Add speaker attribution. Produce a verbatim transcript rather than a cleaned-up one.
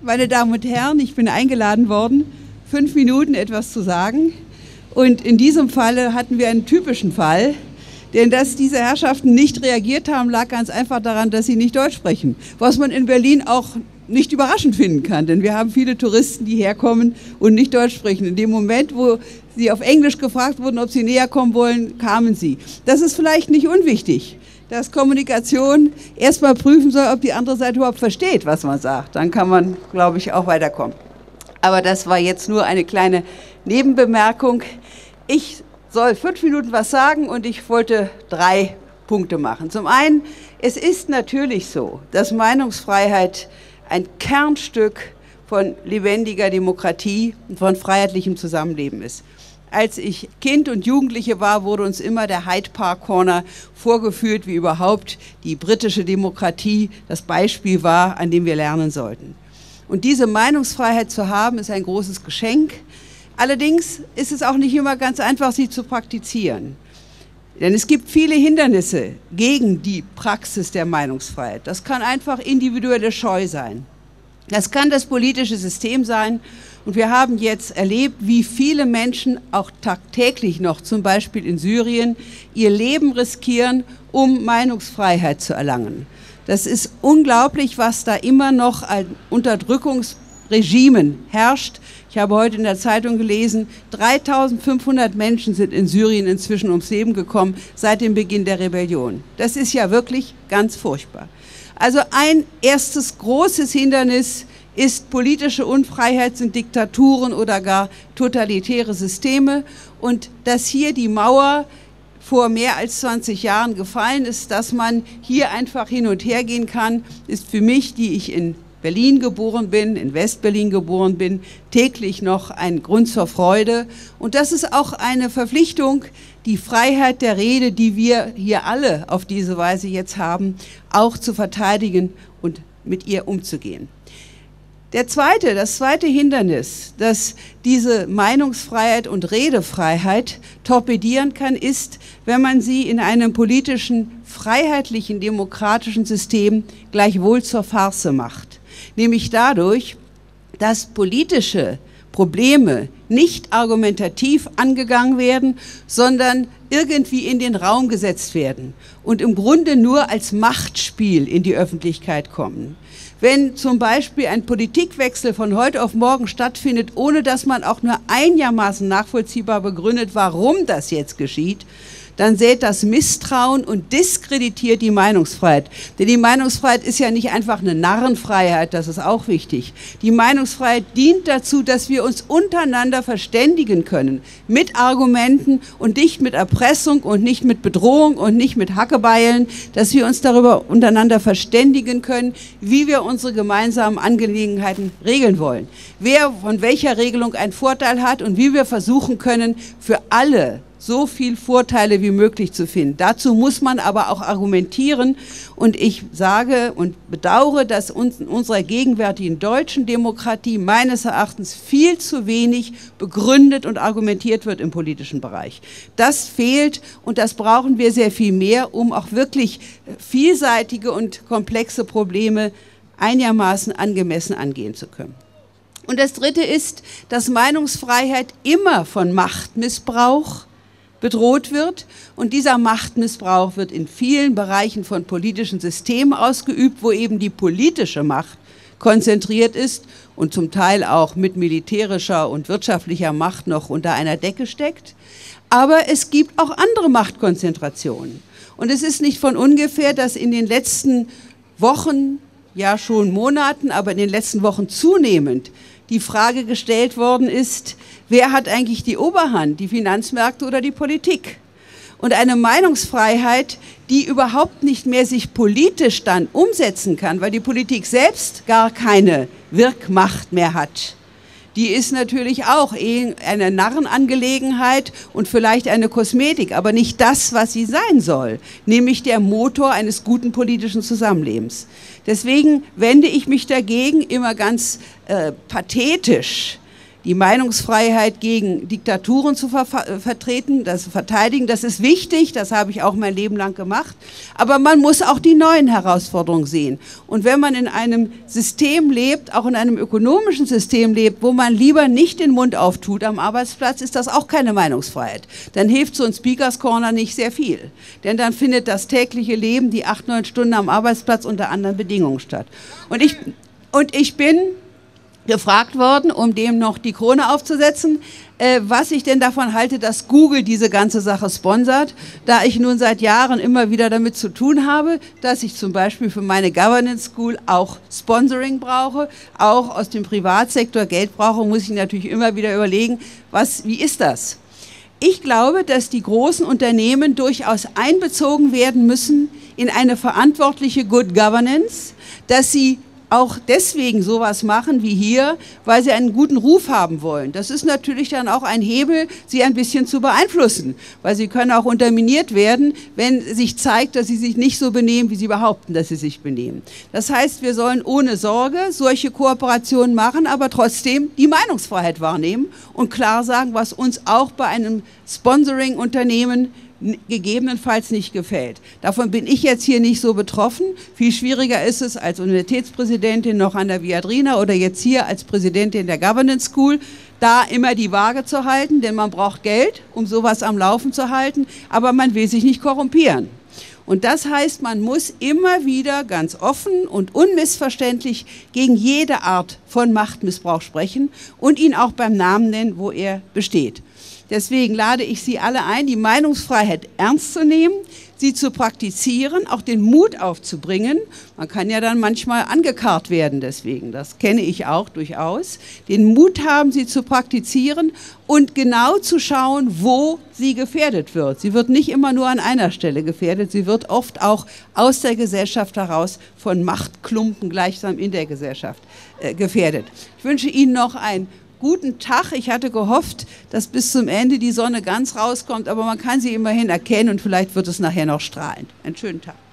Speaker 1: meine Damen und Herren, ich bin eingeladen worden, fünf Minuten etwas zu sagen. Und in diesem Falle hatten wir einen typischen Fall, denn dass diese Herrschaften nicht reagiert haben, lag ganz einfach daran, dass sie nicht Deutsch sprechen. Was man in Berlin auch nicht überraschend finden kann, denn wir haben viele Touristen, die herkommen und nicht Deutsch sprechen. In dem Moment, wo sie auf Englisch gefragt wurden, ob sie näher kommen wollen, kamen sie. Das ist vielleicht nicht unwichtig, dass Kommunikation erstmal prüfen soll, ob die andere Seite überhaupt versteht, was man sagt. Dann kann man, glaube ich, auch weiterkommen. Aber das war jetzt nur eine kleine Nebenbemerkung. Ich soll fünf Minuten was sagen und ich wollte drei Punkte machen. Zum einen, es ist natürlich so, dass Meinungsfreiheit ein Kernstück von lebendiger Demokratie und von freiheitlichem Zusammenleben ist. Als ich Kind und Jugendliche war, wurde uns immer der Hyde Park Corner vorgeführt, wie überhaupt die britische Demokratie das Beispiel war, an dem wir lernen sollten. Und diese Meinungsfreiheit zu haben, ist ein großes Geschenk. Allerdings ist es auch nicht immer ganz einfach, sie zu praktizieren. Denn es gibt viele Hindernisse gegen die Praxis der Meinungsfreiheit. Das kann einfach individuelle Scheu sein. Das kann das politische System sein. Und wir haben jetzt erlebt, wie viele Menschen auch tagtäglich noch, zum Beispiel in Syrien, ihr Leben riskieren, um Meinungsfreiheit zu erlangen. Das ist unglaublich, was da immer noch an Unterdrückungsregimen herrscht. Ich habe heute in der Zeitung gelesen, dreitausendfünfhundert Menschen sind in Syrien inzwischen ums Leben gekommen seit dem Beginn der Rebellion. Das ist ja wirklich ganz furchtbar. Also ein erstes großes Hindernis ist politische Unfreiheit, sind Diktaturen oder gar totalitäre Systeme. Und dass hier die Mauer vor mehr als zwanzig Jahren gefallen ist, dass man hier einfach hin und her gehen kann, ist für mich, die ich in Berlin geboren bin, in West-Berlin geboren bin, täglich noch ein Grund zur Freude. Und das ist auch eine Verpflichtung, die Freiheit der Rede, die wir hier alle auf diese Weise jetzt haben, auch zu verteidigen und mit ihr umzugehen. Der zweite, das zweite Hindernis, das diese Meinungsfreiheit und Redefreiheit torpedieren kann, ist, wenn man sie in einem politischen, freiheitlichen, demokratischen System gleichwohl zur Farce macht. Nämlich dadurch, dass politische Probleme nicht argumentativ angegangen werden, sondern irgendwie in den Raum gesetzt werden und im Grunde nur als Machtspiel in die Öffentlichkeit kommen. Wenn zum Beispiel ein Politikwechsel von heute auf morgen stattfindet, ohne dass man auch nur einigermaßen nachvollziehbar begründet, warum das jetzt geschieht, dann sät das Misstrauen und diskreditiert die Meinungsfreiheit. Denn die Meinungsfreiheit ist ja nicht einfach eine Narrenfreiheit, das ist auch wichtig. Die Meinungsfreiheit dient dazu, dass wir uns untereinander verständigen können, mit Argumenten und nicht mit Erpressung und nicht mit Bedrohung und nicht mit Hackebeilen, dass wir uns darüber untereinander verständigen können, wie wir unsere gemeinsamen Angelegenheiten regeln wollen. Wer von welcher Regelung einen Vorteil hat und wie wir versuchen können, für alle so viel Vorteile wie möglich zu finden. Dazu muss man aber auch argumentieren und ich sage und bedauere, dass uns in unserer gegenwärtigen deutschen Demokratie meines Erachtens viel zu wenig begründet und argumentiert wird im politischen Bereich. Das fehlt und das brauchen wir sehr viel mehr, um auch wirklich vielseitige und komplexe Probleme einigermaßen angemessen angehen zu können. Und das Dritte ist, dass Meinungsfreiheit immer von Machtmissbrauch bedroht wird und dieser Machtmissbrauch wird in vielen Bereichen von politischen Systemen ausgeübt, wo eben die politische Macht konzentriert ist und zum Teil auch mit militärischer und wirtschaftlicher Macht noch unter einer Decke steckt. Aber es gibt auch andere Machtkonzentrationen und es ist nicht von ungefähr, dass in den letzten Wochen, ja schon Monaten, aber in den letzten Wochen zunehmend die Frage gestellt worden ist, wer hat eigentlich die Oberhand, die Finanzmärkte oder die Politik? Und eine Meinungsfreiheit, die überhaupt nicht mehr sich politisch dann umsetzen kann, weil die Politik selbst gar keine Wirkmacht mehr hat, die ist natürlich auch eine Narrenangelegenheit und vielleicht eine Kosmetik, aber nicht das, was sie sein soll, nämlich der Motor eines guten politischen Zusammenlebens. Deswegen wende ich mich dagegen immer ganz äh, pathetisch, die Meinungsfreiheit gegen Diktaturen zu ver vertreten, das zu verteidigen. Das ist wichtig, das habe ich auch mein Leben lang gemacht. Aber man muss auch die neuen Herausforderungen sehen. Und wenn man in einem System lebt, auch in einem ökonomischen System lebt, wo man lieber nicht den Mund auftut am Arbeitsplatz, ist das auch keine Meinungsfreiheit. Dann hilft so ein Speakers Corner nicht sehr viel. Denn dann findet das tägliche Leben, die acht, neun Stunden am Arbeitsplatz unter anderen Bedingungen statt. Und ich, und ich bin gefragt worden, um dem noch die Krone aufzusetzen, äh, was ich denn davon halte, dass Google diese ganze Sache sponsert, da ich nun seit Jahren immer wieder damit zu tun habe, dass ich zum Beispiel für meine Governance School auch Sponsoring brauche, auch aus dem Privatsektor Geld brauche, muss ich natürlich immer wieder überlegen, was, wie ist das? Ich glaube, dass die großen Unternehmen durchaus einbezogen werden müssen in eine verantwortliche Good Governance, dass sie auch deswegen sowas machen wie hier, weil sie einen guten Ruf haben wollen. Das ist natürlich dann auch ein Hebel, sie ein bisschen zu beeinflussen, weil sie können auch unterminiert werden, wenn sich zeigt, dass sie sich nicht so benehmen, wie sie behaupten, dass sie sich benehmen. Das heißt, wir sollen ohne Sorge solche Kooperationen machen, aber trotzdem die Meinungsfreiheit wahrnehmen und klar sagen, was uns auch bei einem Sponsoring-Unternehmen gegebenenfalls nicht gefällt. Davon bin ich jetzt hier nicht so betroffen. Viel schwieriger ist es als Universitätspräsidentin noch an der Viadrina oder jetzt hier als Präsidentin der Governance School, da immer die Waage zu halten, denn man braucht Geld, um sowas am Laufen zu halten, aber man will sich nicht korrumpieren. Und das heißt, man muss immer wieder ganz offen und unmissverständlich gegen jede Art von Machtmissbrauch sprechen und ihn auch beim Namen nennen, wo er besteht. Deswegen lade ich Sie alle ein, die Meinungsfreiheit ernst zu nehmen, sie zu praktizieren, auch den Mut aufzubringen. Man kann ja dann manchmal angekarrt werden deswegen, das kenne ich auch durchaus. Den Mut haben, sie zu praktizieren und genau zu schauen, wo sie gefährdet wird. Sie wird nicht immer nur an einer Stelle gefährdet, sie wird oft auch aus der Gesellschaft heraus von Machtklumpen gleichsam in der Gesellschaft äh, gefährdet. Ich wünsche Ihnen noch ein guten Tag. Ich hatte gehofft, dass bis zum Ende die Sonne ganz rauskommt, aber man kann sie immerhin erkennen und vielleicht wird es nachher noch strahlend. Einen schönen Tag.